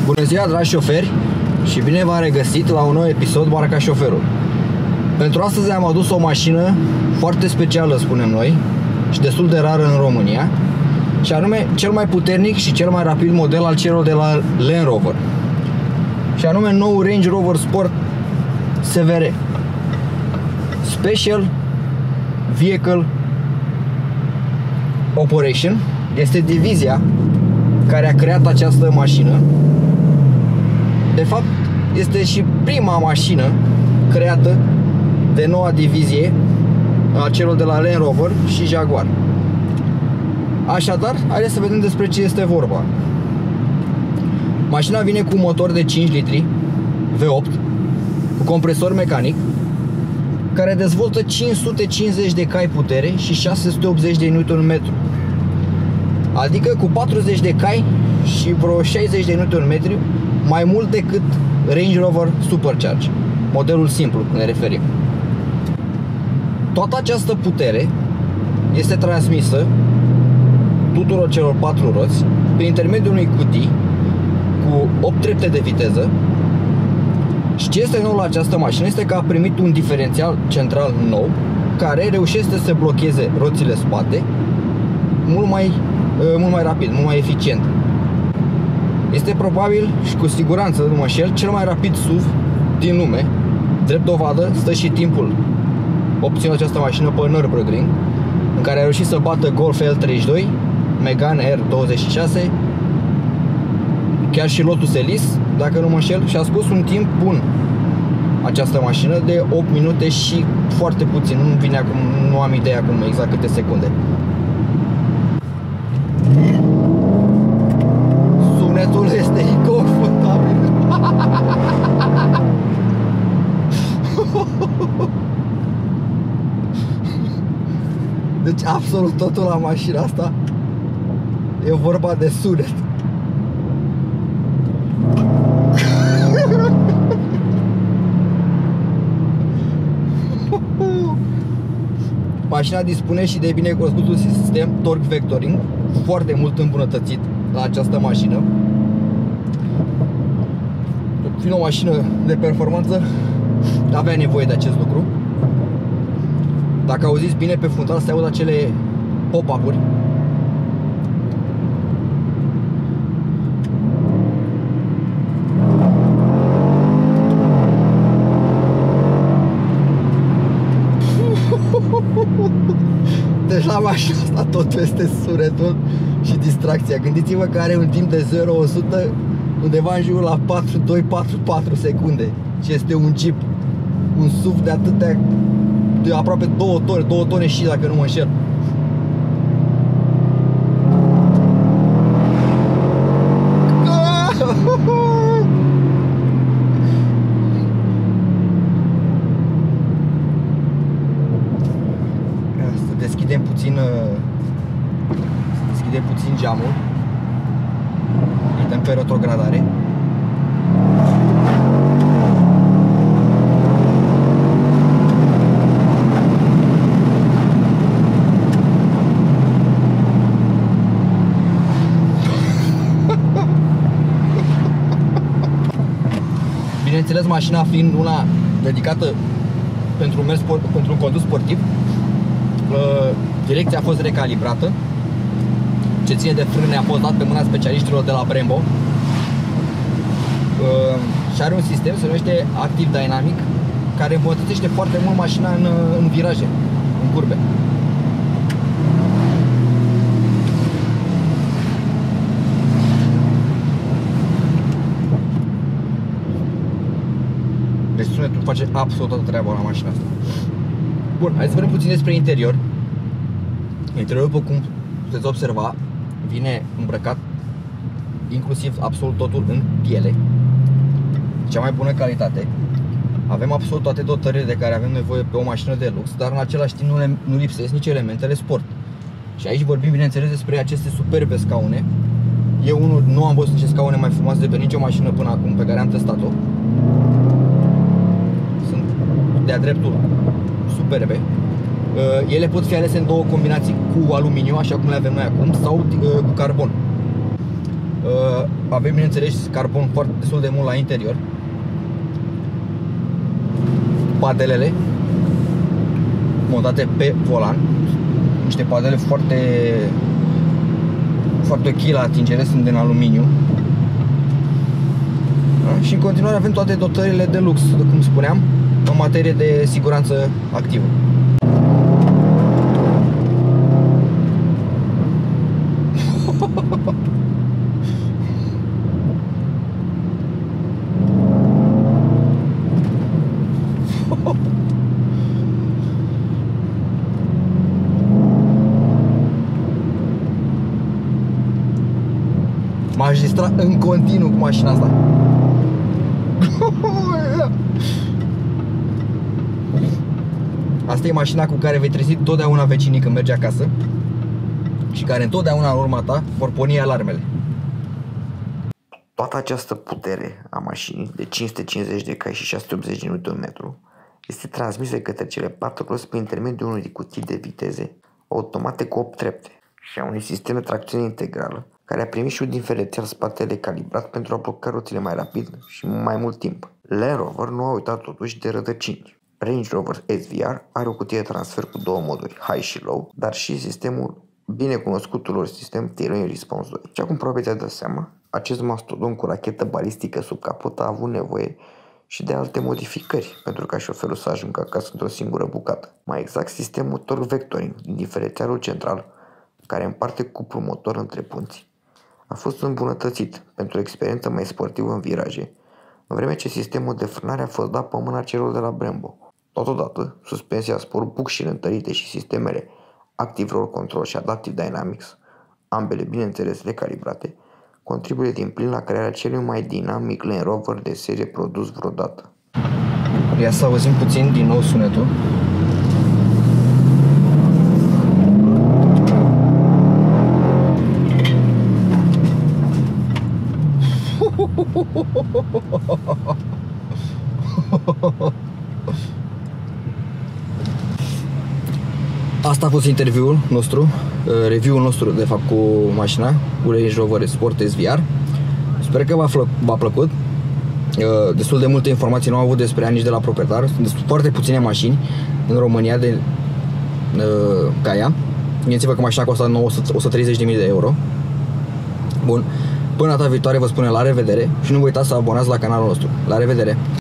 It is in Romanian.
Bună ziua, dragi șoferi, și bine v-am regăsit la un nou episod Barca Șoferul. Pentru astăzi am adus o mașină foarte specială, spunem noi, și destul de rară în România, și anume cel mai puternic și cel mai rapid model al celor de la Land Rover, și anume nou Range Rover Sport SVR, Special Vehicle Operation. Este divizia care a creat această mașină. De fapt, este și prima mașină creată de noua divizie a celor de la Land Rover și Jaguar. Așadar, haideți să vedem despre ce este vorba. Mașina vine cu un motor de 5 litri V8 cu compresor mecanic, care dezvoltă 550 de cai putere și 680 de Nm, adică cu 40 de cai și vreo 60 de Nm mai mult decât Range Rover Supercharge, modelul simplu ne referim. Toată această putere este transmisă tuturor celor 4 roți prin intermediul unui cutii cu 8 trepte de viteză. Și ce este nou la această mașină este că a primit un diferențial central nou, care reușește să blocheze roțile spate mult mai rapid, mult mai eficient. Este probabil și cu siguranță, nu mă înșel, cel mai rapid SUV din lume. Drept dovadă stă și timpul obținut această mașină pe Nürburgring, în care a reușit să bată Golf L32, Megane R26, chiar și Lotus Elise, dacă nu mă înșel, și a scos un timp bun această mașină de 8 minute și foarte puțin. Nu vine acum, nu am idee acum exact câte secunde. Sunetul este inconfutabil. Deci absolut totul la mașina asta e vorba de sunet. Mașina dispune și de binecunoscutul sistem Torque Vectoring, foarte mult îmbunătățit la această mașină. Fiind o mașină de performanță, avea nevoie de acest lucru. Dacă auziți bine pe fundal, se aud acele pop-up-uri. Deci la mașina asta totul este sunetul și distracția. Gândiți-vă că are un timp de 0-100 undeva în jurul la 4,2-4,4 secunde. Și este un Jeep, un SUV de atâtea, de aproape 2 tone și, dacă nu mă înșel. Deschidem puțin geamul. Îi dăm pe retrogradare. Bineînțeles, mașina fiind una dedicată pentru un condus sportiv, direcția a fost recalibrată. Ce ține de frâne a fost dat pe mâna specialiștilor de la Brembo. Și are un sistem, se numește Active Dynamic, care îmbunătățește foarte mult mașina în viraje, în curbe. Deci sunetul face absolut toată treaba la mașina asta. Bun, hai să vedem puțin despre interior. Interiorul, după cum puteți observa, vine îmbrăcat inclusiv absolut totul în piele, cea mai bună calitate. Avem absolut toate dotările de care avem nevoie pe o mașină de lux, dar în același timp nu lipsesc nici elementele sport. Și aici vorbim, bineînțeles, despre aceste superbe scaune. Eu unul nu am văzut niște scaune mai frumoase de pe nicio mașină până acum pe care am testat-o. Sunt de-a dreptul superbe. Ele pot fi alese în două combinații, cu aluminiu, așa cum le avem noi acum, sau cu carbon. Avem, bineînțeles, carbon foarte destul de mult la interior. Padelele montate pe volan, niște padele foarte ok la atingere, sunt din aluminiu. Și în continuare avem toate dotările de lux, cum spuneam, în materie de siguranță activă. M-aș distra în continuu cu mașina asta. Asta e mașina cu care vei trezi totdeauna vecinii când mergi acasă și care întotdeauna în urma ta vor porni alarmele. Toată această putere a mașinii de 550 de cai și 680 Nm este transmisă către cele 4 roți prin intermediul unei cutii de viteze automate cu 8 trepte și a unui sistem de tracțiune integrală care a primit și un diferențial spatele calibrat pentru a bloca roțile mai rapid și mai mult timp. Land Rover nu a uitat totuși de rădăcini. Range Rover SVR are o cutie de transfer cu două moduri, High și Low, dar și sistemul binecunoscutul lor sistem Terrain Response 2. Și acum probabil ți-ai dat seama, acest mastodon cu rachetă balistică sub capot a avut nevoie și de alte modificări pentru ca șoferul să ajungă acasă într-o singură bucată. Mai exact, sistemul torque vectoring din diferențialul central, care împarte cuplul motor între punți, a fost îmbunătățit pentru o experiență mai sportivă în viraje, în vreme ce sistemul de frânare a fost dat pe mâna celor de la Brembo. Totodată, suspensia Sport Bushire întărite și sistemele Active Roll Control și Adaptive Dynamics, ambele bineînțeles recalibrate, contribuie din plin la crearea celui mai dinamic Land Rover de serie produs vreodată. Ia să auzim puțin din nou sunetul. Asta a fost interviul nostru, review-ul nostru de fapt cu mașina, cu Range Rover Sport SVR. Sper că v-a plăcut. Destul de multe informații nu am avut despre ea nici de la proprietar. Sunt foarte puține mașini în România ca ea. Gândiți-vă că mașina costă 130.000 de euro. Bun. Până data viitoare vă spunem la revedere și nu vă uitați să abonați la canalul nostru. La revedere!